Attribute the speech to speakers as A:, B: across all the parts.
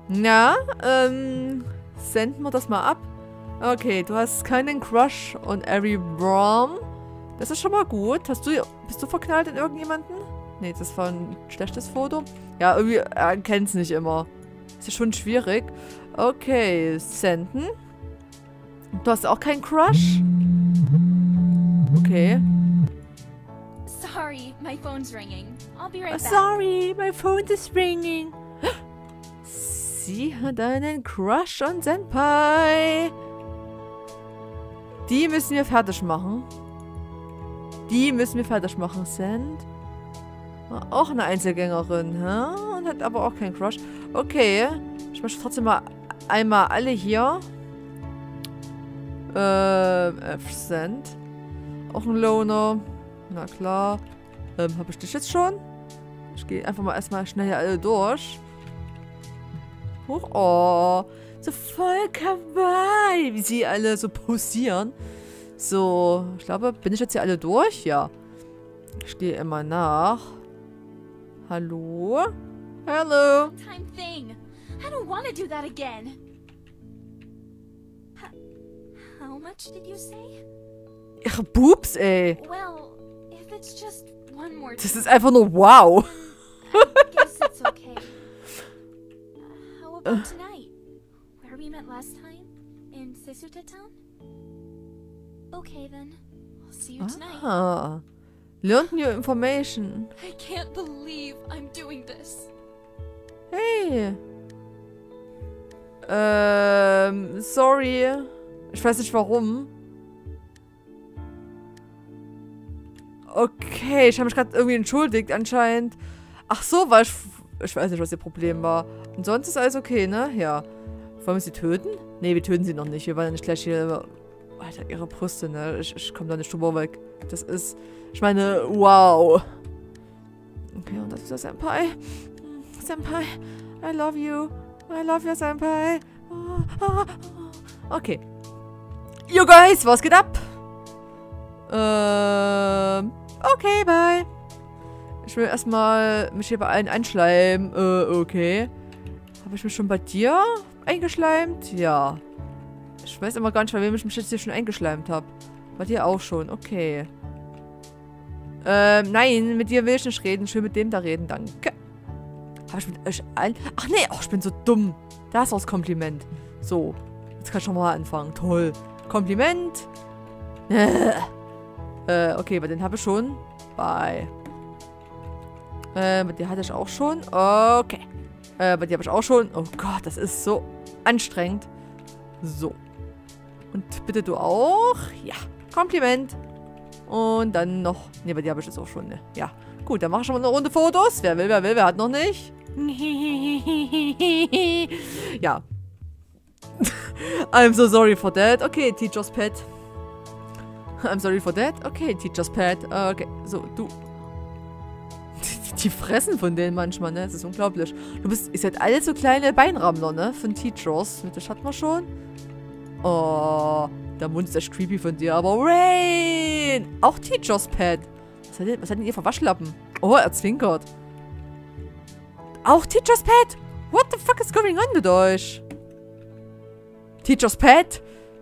A: Na, senden wir das mal ab. Okay, du hast keinen Crush on Ari Brom. Das ist schon mal gut. Bist du verknallt in irgendjemanden? Nee, das war ein schlechtes Foto. Ja, irgendwie, er kennt es nicht immer. Ist ja schon schwierig. Okay, senden. Du hast auch keinen Crush? Okay.
B: Sorry, my phone's ringing. I'll be right back.
A: Sorry, my phone is ringing. Sie hat einen Crush on Senpai. Die müssen wir fertig machen. Send. Auch eine Einzelgängerin, hä? Und hat aber auch keinen Crush. Okay. Ich möchte trotzdem mal einmal alle hier. Send. Auch ein Loner. Na klar. Habe ich dich jetzt schon? Ich gehe einfach mal erstmal schnell hier alle durch. Huch, oh. So voll kawaii, wie sie alle so posieren. So, ich glaube, bin ich jetzt hier alle durch? Ja. Ich gehe immer nach. Hallo? Hallo?
B: Time thing. I don't want to do that again. How much did you say?
A: Ihre Boobs, ey.
B: Well, if it's just one more
A: Das ist einfach nur wow.
B: I guess it's okay. How about tonight? Where we met last time? In Seisuta Town? Okay then. I'll see you tonight.
A: Ah. Learned new information.
B: I can't believe I'm doing this.
A: Hey. Sorry. Ich weiß nicht warum. Okay, ich habe mich gerade irgendwie entschuldigt anscheinend. Ach so, weil ich weiß nicht, was ihr Problem war. Und sonst ist alles okay, ne? Ja. Wollen wir sie töten? Ne, wir töten sie noch nicht. Wir wollen ja nicht gleich hier... Alter, ihre Brüste, ne? Ich komme da nicht drüber weg. Das ist... Ich meine, wow. Okay, und das ist der Senpai. Senpai, I love you. I love you, Senpai. Okay. You guys, was geht ab? Okay, bye. Ich will erstmal mich hier bei allen einschleimen. Okay. Habe ich mich schon bei dir eingeschleimt? Ja. Ich weiß immer gar nicht, bei wem ich mich jetzt hier schon eingeschleimt habe. Bei dir auch schon, okay. Nein, mit dir will ich nicht reden. Ich will mit dem da reden, danke. Habe ich mit euch allen... Ach nee, ich bin so dumm. Das war das Kompliment. So, jetzt kann ich schon mal anfangen. Toll. Kompliment. Okay, bei denen habe ich schon. Bye. Bei dir hatte ich auch schon. Okay. Bei dir habe ich auch schon. Oh Gott, das ist so anstrengend. So. Und bitte du auch. Ja. Kompliment. Und dann noch. Ne, bei dir habe ich das auch schon. Ne? Ja. Gut, dann mache ich schon mal eine Runde Fotos. Wer will, wer hat noch nicht. Ja. I'm so sorry for that. Okay, Teacher's Pet. I'm sorry for that. Okay, Teacher's Pet. Okay, so, du. Die fressen von denen manchmal, ne? Das ist unglaublich. Ihr seid alle so kleine Beinrammler, ne? Von Teachers. Das hatten wir schon. Oh, der Mund ist echt creepy von dir. Aber Rain! Auch Teacher's Pet. Was hat denn ihr für Waschlappen? Oh, er zwinkert. Auch Teacher's Pet? What the fuck is going on mit euch? Teacher's Pet?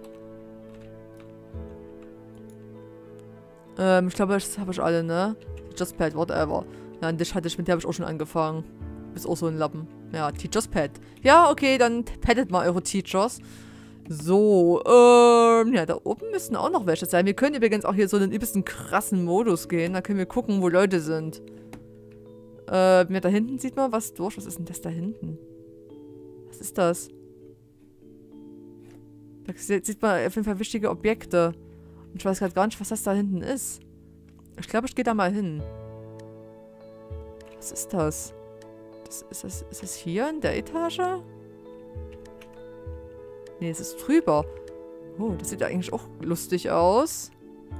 A: Ich glaube, das habe ich alle, ne? Teacher's Pet, whatever. Ja, und mit der habe ich auch schon angefangen. Ist auch so ein Lappen. Ja, Teacher's Pet. Ja, okay, dann pettet mal eure Teachers. So, ja, da oben müssen auch noch welche sein. Wir können übrigens auch hier so einen übelsten krassen Modus gehen. Da können wir gucken, wo Leute sind. Da hinten sieht man was durch. Was ist denn das da hinten? Was ist das? Da sieht man auf jeden Fall wichtige Objekte. Und ich weiß gerade gar nicht, was das da hinten ist. Ich glaube, ich gehe da mal hin. Was ist das? Ist das hier in der Etage? Nee, es ist drüber. Oh, das sieht ja eigentlich auch lustig aus.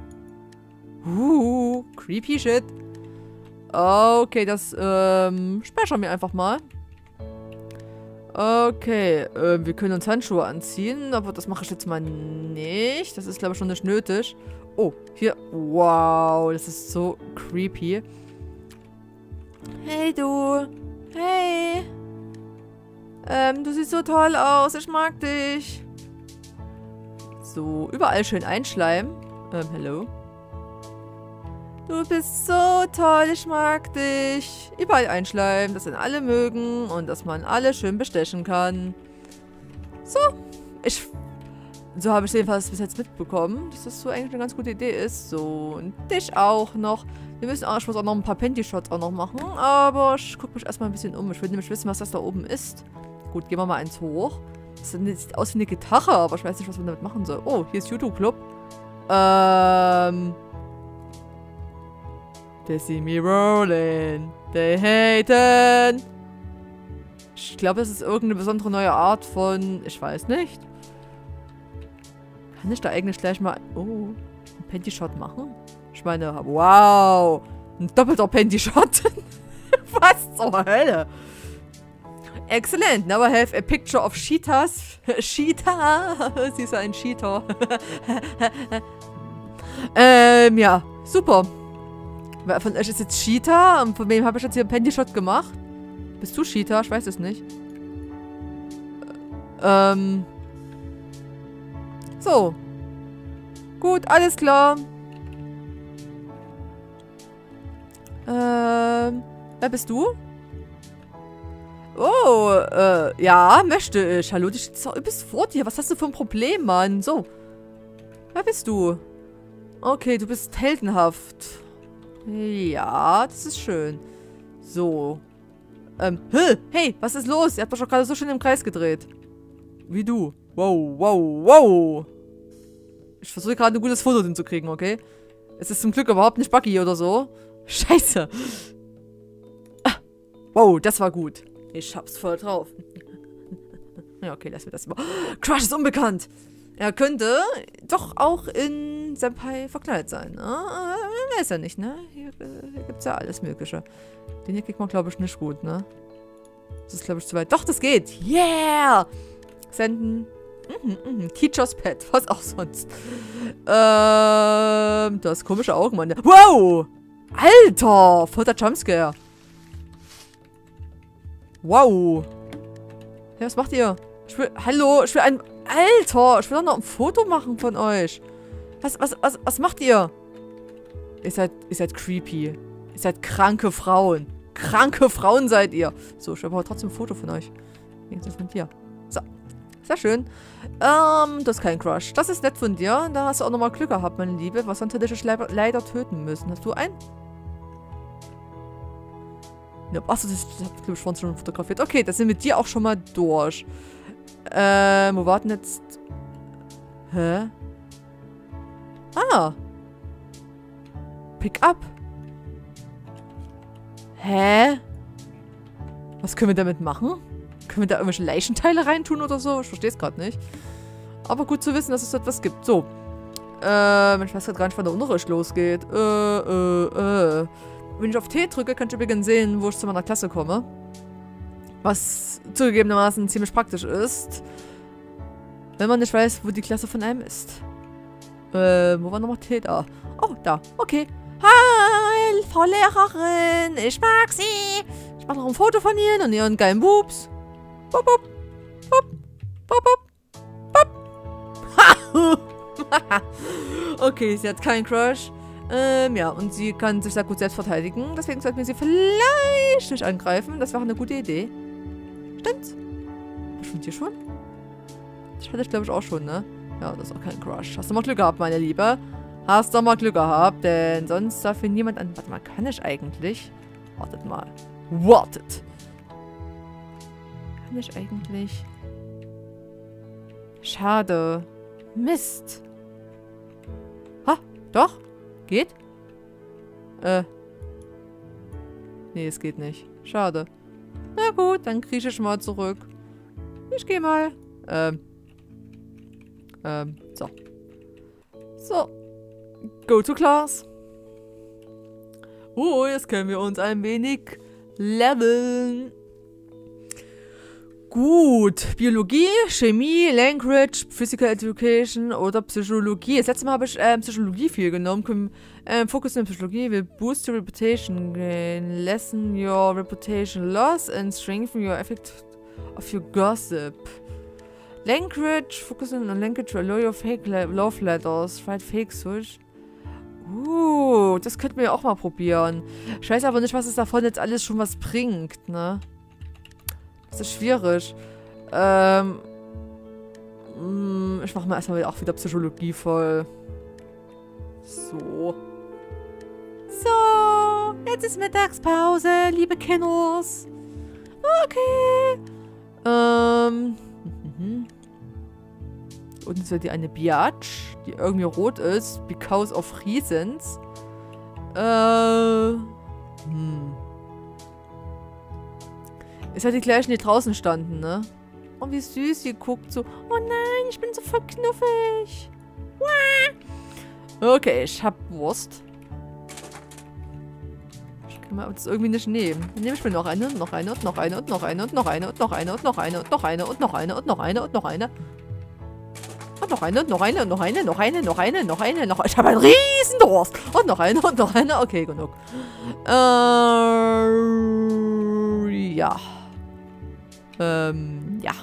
A: Creepy shit. Okay, das speichern wir einfach mal. Okay, wir können uns Handschuhe anziehen, aber das mache ich jetzt mal nicht. Das ist, glaube ich, schon nicht nötig. Oh, hier. Wow, das ist so creepy. Hey, du. Hey. Du siehst so toll aus. Ich mag dich. So, überall schön einschleimen. Hello. Du bist so toll, ich mag dich. Überall einschleimen, dass ihn alle mögen und dass man alle schön bestechen kann. So, so habe ich jedenfalls bis jetzt mitbekommen, dass das so eigentlich eine ganz gute Idee ist. So, und dich auch noch. Ich muss auch noch ein paar Panty-Shots auch noch machen, aber ich gucke mich erstmal ein bisschen um. Ich will nämlich wissen, was das da oben ist. Gut, gehen wir mal eins hoch. Das sieht aus wie eine Gitarre, aber ich weiß nicht, was man damit machen soll. Oh, hier ist YouTube-Club. They see me rolling. They haten. Ich glaube, es ist irgendeine besondere neue Art von... Ich weiß nicht. Kann ich da eigentlich gleich mal... Oh, einen Panty-Shot machen? Ich meine, wow. Ein doppelter Panty-Shot. Was zur Hölle? Excellent. Now I have a picture of Cheetahs. Cheetah. Sie ist ein Cheetah. Ja. Super. Wer von euch ist jetzt Cheetah? Und von wem habe ich jetzt hier einen Panty-Shot gemacht? Bist du Cheetah? Ich weiß es nicht. So. Gut, alles klar. Wer bist du? Oh, ja, möchte ich. Hallo, dich steht übelst vor dir. Was hast du für ein Problem, Mann? So. Wer bist du? Okay, du bist heldenhaft. Ja, das ist schön. So. Hey, was ist los? Ihr habt doch schon gerade so schön im Kreis gedreht. Wie du. Wow, wow, wow. Ich versuche gerade ein gutes Foto hinzukriegen, okay? Es ist zum Glück überhaupt nicht buggy oder so. Scheiße. Ah, wow, das war gut. Ich hab's voll drauf. Ja, okay, lass mir das mal. Crush ist unbekannt. Er könnte doch auch in Senpai verkleidet sein. Weiß ja nicht, ne? Hier gibt's ja alles Mögliche. Den hier kriegt man, glaube ich, nicht gut, ne? Das ist, glaube ich, zu weit. Doch, das geht. Yeah! Senden. Teacher's Pet. Was auch sonst. Das komische Augen, Mann. Wow! Alter! Voll der Jumpscare. Wow. Hey, was macht ihr? Hallo, ich will ein... Alter, ich will doch noch ein Foto machen von euch. Was macht ihr? Ihr seid creepy. Ihr seid kranke Frauen. Kranke Frauen seid ihr. So, ich habe aber trotzdem ein Foto von euch. Wenigstens von dir. So. Sehr schön. Das ist kein Crush. Das ist nett von dir. Da hast du auch nochmal Glück gehabt, meine Liebe. Was sonst hätte ich dich leider töten müssen. Hast du einen? Ja, achso, das habe ich, glaube ich, vorhin schon fotografiert. Okay, das sind wir mit dir auch schon mal durch. Wo warten jetzt? Hä? Ah. Pick up. Hä? Was können wir damit machen? Können wir da irgendwelche Leichenteile reintun oder so? Ich verstehe es gerade nicht. Aber gut zu wissen, dass es so etwas gibt. So. Ich weiß gerade gar nicht, wann der Unterricht losgeht. Wenn ich auf T drücke, könnt ihr übrigens sehen, wo ich zu meiner Klasse komme. Was zugegebenermaßen ziemlich praktisch ist. Wenn man nicht weiß, wo die Klasse von einem ist. Wo war nochmal T? Da. Oh, da. Okay. Hi, Frau Lehrerin. Ich mag Sie. Ich mache noch ein Foto von Ihnen und Ihren geilen Boobs. Bop, bop. Bop. Bop, bop. Bop. Ha! Okay, sie hat keinen Crush. Ja, und sie kann sich sehr gut selbst verteidigen. Deswegen sollten wir sie vielleicht nicht angreifen. Das wäre eine gute Idee. Stimmt's? Was mit dir schon? Das hatte ich, glaube ich, auch schon, ne? Ja, das ist auch kein Crush. Hast du mal Glück gehabt, meine Liebe? Hast du mal Glück gehabt, denn sonst darf hier niemand an... Warte mal, kann ich eigentlich? Wartet mal. Wartet! Kann ich eigentlich... Schade. Mist. Ha, doch? Geht? Nee, es geht nicht. Schade. Na gut, dann krieche ich mal zurück. Ich gehe mal. So. So. Go to class. Oh, jetzt können wir uns ein wenig leveln. Gut. Biologie, Chemie, Language, Physical Education oder Psychologie. Das letzte Mal habe ich Psychologie viel genommen. Focus in Psychologie will boost your reputation gain, lessen your reputation loss and strengthen your of your gossip. Language, focusing on language, allow your fake love letters, write fake switch. Das könnten wir ja auch mal probieren. Ich weiß aber nicht, was es davon jetzt alles schon was bringt, ne? Das ist schwierig. Ich mache mal erstmal auch wieder Psychologie voll. So. So, jetzt ist Mittagspause, liebe Kenners. Okay. Und es wird hier eine Biatch, die irgendwie rot ist, because of reasons. Ist halt die gleichen, die draußen standen, ne? Oh, wie süß sie guckt so. Oh nein, ich bin so voll knuffig. Okay, ich hab Wurst. Ich kann mir das irgendwie nicht nehmen. Dann nehme ich mir noch eine und noch eine und noch eine und noch eine und noch eine und noch eine und noch eine und noch eine und noch eine und noch eine und noch eine. Und noch eine und noch eine und noch eine, noch eine, noch eine, noch eine, noch eine. Ich habe einen riesen Durst. Und noch eine und noch eine. Okay, genug. Ja. Ja.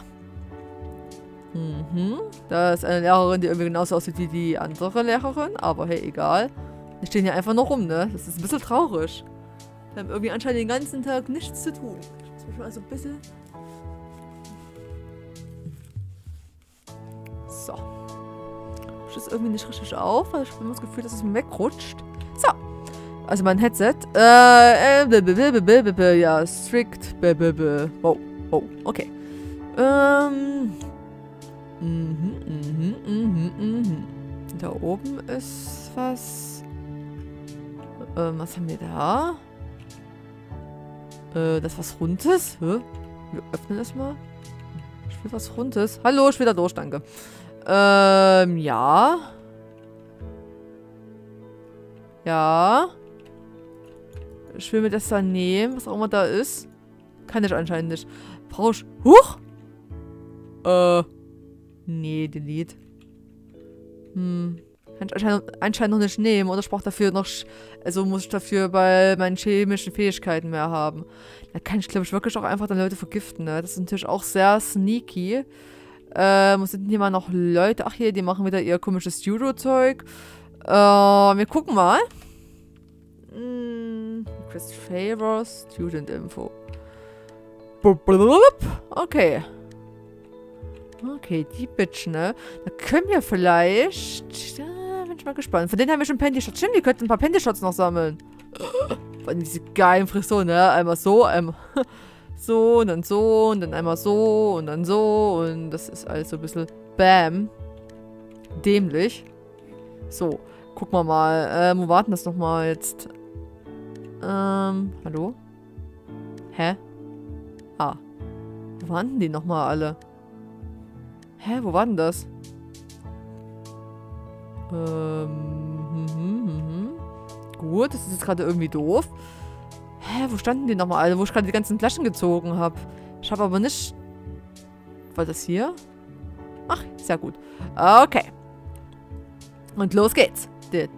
A: Da ist eine Lehrerin, die irgendwie genauso aussieht wie die andere Lehrerin. Aber hey, egal. Die stehen hier einfach nur rum, ne? Das ist ein bisschen traurig. Wir haben irgendwie anscheinend den ganzen Tag nichts zu tun. Ich muss mich mal so ein bisschen... So. Ich das irgendwie nicht richtig auf, weil ich habe immer das Gefühl, dass es mir wegrutscht. So. Also mein Headset. Ja, strict. Wow. Oh, okay. Da oben ist was. Was haben wir da? Das ist was Rundes? Hä? Wir öffnen das mal. Ich will was Rundes. Hallo, ich will da durch, danke. Ja. Ja. Ich will mir das da nehmen, was auch immer da ist. Kann ich anscheinend nicht. Brauche ich... Huch! Nee, delete. Kann ich anscheinend noch nicht nehmen. Oder ich brauche dafür noch... Also muss ich dafür bei meinen chemischen Fähigkeiten mehr haben. Da kann ich, glaube ich, wirklich auch einfach dann Leute vergiften, ne? Das ist natürlich auch sehr sneaky. Wo sind denn hier mal noch Leute? Ach hier, die machen wieder ihr komisches Judo-Zeug. Wir gucken mal. Request Favors, Student Info. Okay. Okay, die Bitch, ne? Da können wir vielleicht... Da bin ich mal gespannt. Von denen haben wir schon Panty-Shots. Stimmt, wir könnten ein paar Panty-Shots noch sammeln. Vor allem diese geilen Frisuren, ne? Einmal so, einmal so und dann einmal so und dann so. Und das ist alles so ein bisschen Bam. Dämlich. So, gucken wir mal. Wo warten das nochmal jetzt? Hallo? Hä? Ah. Wo waren denn die nochmal alle? Hä, wo war denn das? Gut, das ist jetzt gerade irgendwie doof. Hä, wo standen die nochmal alle? Wo ich gerade die ganzen Flaschen gezogen habe. Ich habe aber nicht... War das hier? Ach, sehr gut. Okay. Und los geht's.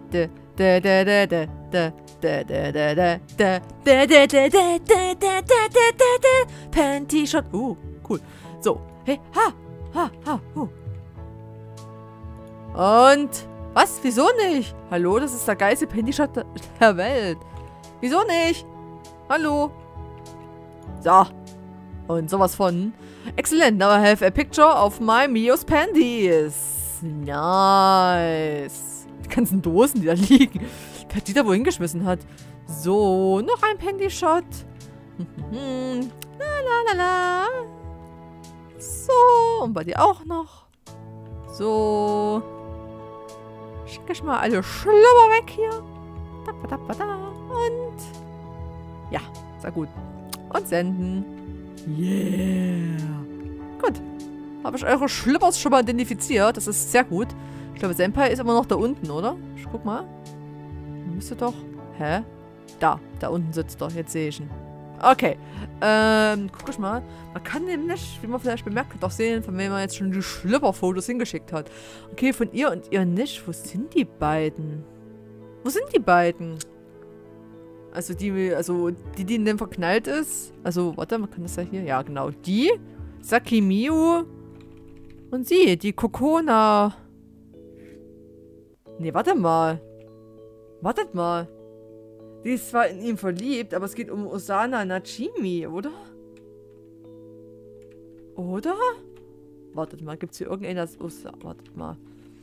A: Panty-Shot. Cool. So. Hey, ha. Und? Was? Wieso nicht? Hallo, das ist der geilste Panty-Shot der Welt. Wieso nicht? Hallo? So. Und sowas von. Excellent. Now I have a picture of my Mio's Panties. Nice. Die ganzen Dosen, die da liegen. Wer die da wohin geschmissen hat. So, noch ein Panty-Shot. La. So, und bei dir auch noch. So. Schicke ich mal alle Schlummer weg hier. Und. Ja, sehr gut. Und senden. Yeah. Gut. Habe ich eure Schlippers schon mal identifiziert. Das ist sehr gut. Ich glaube, Senpai ist immer noch da unten, oder? Ich guck mal. Müsste doch. Hä? Da unten sitzt er. Jetzt sehe ich ihn. Okay. Guck ich mal. Man kann nämlich, wie man vielleicht bemerkt hat, auch sehen, von wem man jetzt schon die Schlüpperfotos hingeschickt hat. Okay, von ihr und ihr nicht. Wo sind die beiden? Wo sind die beiden? Also die in dem verknallt ist. Also, warte, man kann das ja hier. Ja, genau. Die. Saki Miu. Und sie, die Kokona. Nee, warte mal. Wartet mal. Die ist zwar in ihn verliebt, aber es geht um Osana Nachimi, oder? Oder? Wartet mal, gibt es hier irgendeinen, das wartet mal.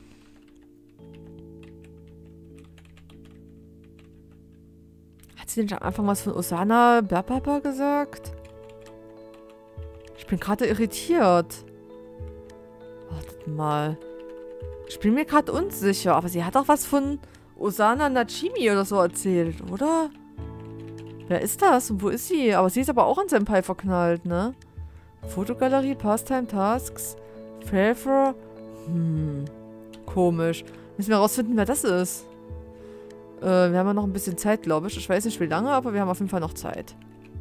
A: Hat sie denn am Anfang was von Osana Blablabla gesagt? Ich bin gerade irritiert. Wartet mal. Ich bin mir gerade unsicher, aber sie hat doch was von Osana Nachimi oder so erzählt, oder? Wer ist das und wo ist sie? Aber sie ist aber auch an Senpai verknallt, ne? Fotogalerie, Pastime, Tasks, Favor. Komisch. Müssen wir herausfinden, wer das ist. Wir haben ja noch ein bisschen Zeit, glaube ich. Ich weiß nicht, wie lange, aber wir haben auf jeden Fall noch Zeit.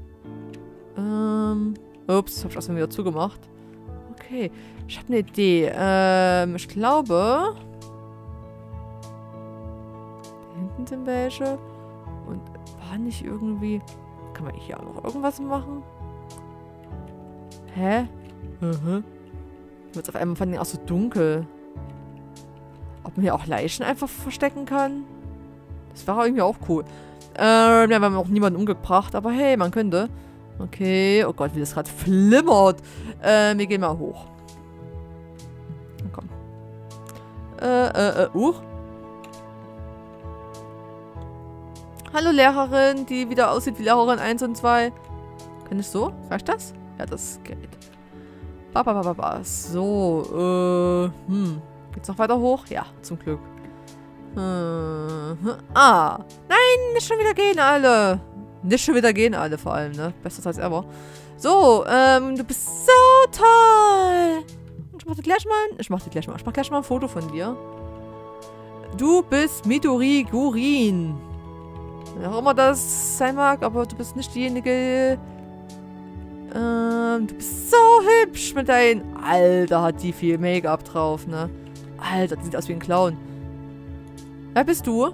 A: Ups, hab ich erstmal wieder zugemacht. Okay, ich habe eine Idee. Ich glaube... Da hinten sind welche. Und war nicht irgendwie... Kann man hier auch noch irgendwas machen? Hä? Wird auf einmal von denen auch so dunkel. Ob man hier auch Leichen einfach verstecken kann? Das wäre irgendwie auch cool. Ja, wir haben auch niemanden umgebracht, aber hey, man könnte. Okay, oh Gott, wie das gerade flimmert. Wir gehen mal hoch. Na komm. Hallo Lehrerin, die wieder aussieht wie Lehrerin 1 und 2. Kann ich so? Reicht das? Ja, das geht. So, geht's noch weiter hoch? Ja, zum Glück. Nein, nicht schon wieder gehen alle. Nicht schon wieder gehen alle vor allem, ne? Bestes als ever. So, du bist so toll. Ich mach gleich mal ein Foto von dir. Du bist Midori Gurin. Wer auch immer das sein mag, aber du bist nicht diejenige... du bist so hübsch mit deinen... Alter, hat die viel Make-up drauf, ne? Alter, die sieht aus wie ein Clown. Wer bist du?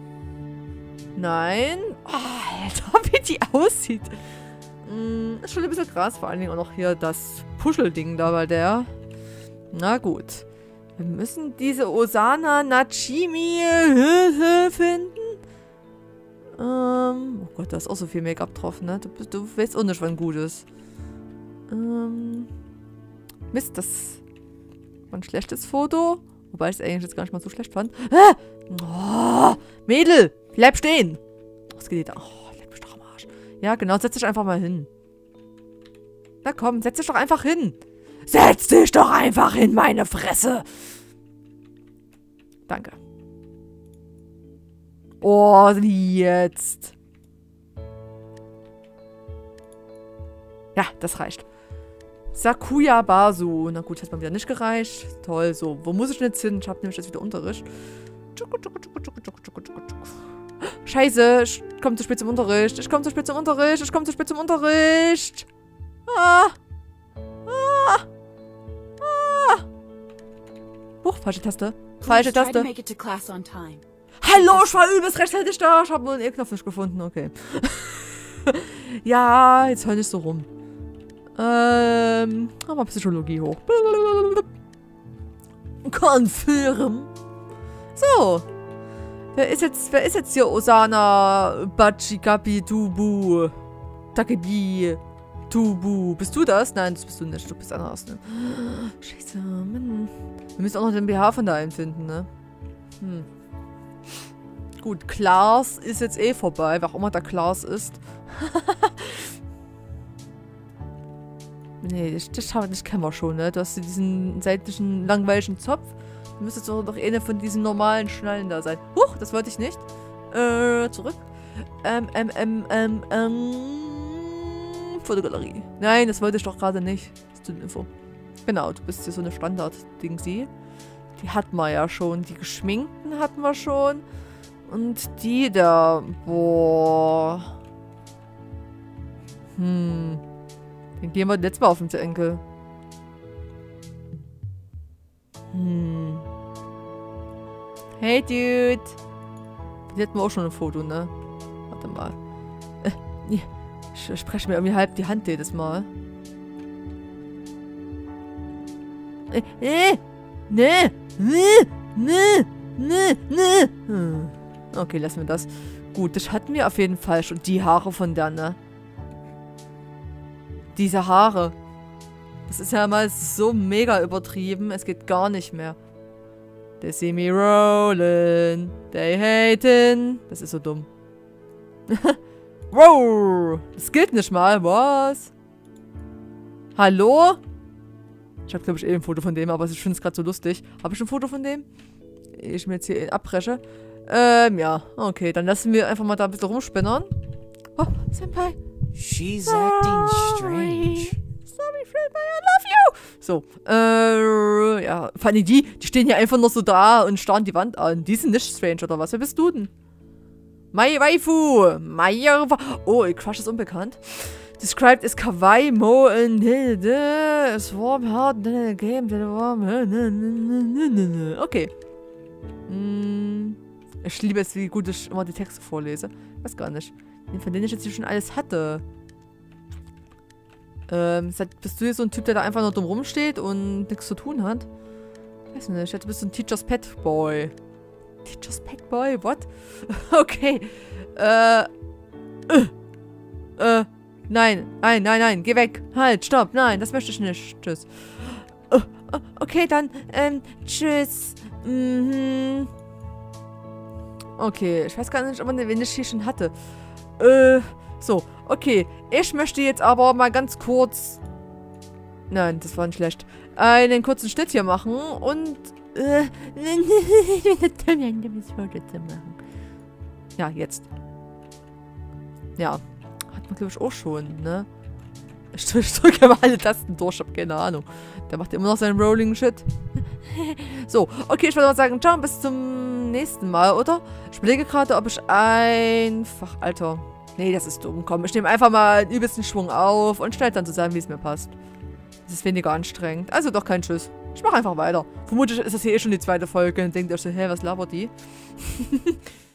A: Nein. Oh, Alter, wie die aussieht. Ist schon ein bisschen krass. Vor allen Dingen auch noch hier das Puschelding da bei der. Na gut. Wir müssen diese Osana Nachimi finden. Oh Gott, da ist auch so viel Make-up drauf, ne? Du weißt auch nicht, wann gut ist. Mist, das war ein schlechtes Foto. Wobei ich es eigentlich jetzt gar nicht mal so schlecht fand. Oh, Mädel, bleib stehen. Was geht da? Oh, leck mich doch am Arsch. Ja, genau, setz dich einfach mal hin. Na komm, setz dich doch einfach hin. Setz dich doch einfach hin, meine Fresse. Danke. Oh, wie jetzt? Ja, das reicht. Sakuya Basu. Na gut, hat mal wieder nicht gereicht. Toll, so. Wo muss ich denn jetzt hin? Ich habe nämlich jetzt wieder Unterricht. Scheiße, ich komme zu spät zum Unterricht. Ich komme zu spät zum Unterricht. Ich komme zu spät zum Unterricht. Huch, falsche Taste. Falsche Taste. Hallo, ich war übelst rechtzeitig da. Ich habe nur den E-Knopf nicht gefunden. Okay. Ja, jetzt heul ich so rum. Aber Psychologie hoch. Confirm. So. Wer ist jetzt hier Osana Bachikapi Tubu? Takebi Tubu. Bist du das? Nein, das bist du nicht. Du bist anders, ne? Scheiße, Mann. Wir müssen auch noch den BH von da einfinden, ne? Gut, Klaas ist jetzt eh vorbei. Wer auch immer der Klaas ist. Nee, das kennen wir schon, ne? Du hast diesen seitlichen, langweiligen Zopf. Du müsstest doch eine von diesen normalen Schnallen da sein. Huch, das wollte ich nicht. Zurück. Fotogalerie. Nein, das wollte ich doch gerade nicht. Info. Genau, du bist hier so eine Standard-Dingsi. Die hatten wir ja schon. Die geschminkten hatten wir schon. Und die da. Boah. Den gehen wir letztes Mal auf den Enkel. Hey, Dude. Die hatten wir auch schon ein Foto, ne? Warte mal. Ich spreche mir irgendwie halb die Hand jedes Mal. Okay, lassen wir das. Gut, das hatten wir auf jeden Fall schon. Die Haare von der, ne? Diese Haare. Das ist ja mal so mega übertrieben. Es geht gar nicht mehr. They see me rolling. They hating. Das ist so dumm. Wow. Das gilt nicht mal. Was? Hallo? Ich habe, glaube ich, ein Foto von dem, aber ich finde es gerade so lustig. Habe ich ein Foto von dem? Ich mir jetzt hier abbreche. Ja. Okay, dann lassen wir einfach mal da ein bisschen rumspinnern. Oh, Senpai.
C: She's acting strange.
A: Sorry, Senpai, I love you. So, ja. Vor allem die stehen hier einfach nur so da und starren die Wand an. Die sind nicht strange, oder was? Wer bist du denn? My Waifu. Oh, Crush ist unbekannt. Described as kawaii, mo and is warm heart game, okay. Ich liebe es, wie gut ich immer die Texte vorlese. Weiß gar nicht. Von denen ich jetzt hier schon alles hatte. Bist du hier so ein Typ, der da einfach nur dumm rumsteht und nichts zu tun hat? Weiß nicht, du bist so ein Teacher's Pet Boy. Teacher's Pet Boy? What? Okay. Nein, geh weg. Halt, stopp, nein, das möchte ich nicht. Tschüss. Okay, dann, tschüss. Okay, ich weiß gar nicht, ob man den hier schon hatte. So, okay. Ich möchte jetzt aber mal ganz kurz... Nein, das war nicht schlecht. Einen kurzen Schnitt hier machen und... Ja, jetzt. Ja. Hat man, glaube ich, auch schon, ne? Ich drücke immer alle Tasten durch, ich habe keine Ahnung. Der macht immer noch seinen Rolling Shit. So, okay, ich würde mal sagen, ciao, bis zum nächsten Mal, oder? Ich überlege gerade, ob ich einfach... Alter. Nee, das ist dumm. Komm, ich nehme einfach mal einen übelsten Schwung auf und schneide dann zusammen, wie es mir passt. Das ist weniger anstrengend. Also doch kein Tschüss. Ich mache einfach weiter. Vermutlich ist das hier eh schon die zweite Folge und denkt euch so, hä, was labert die?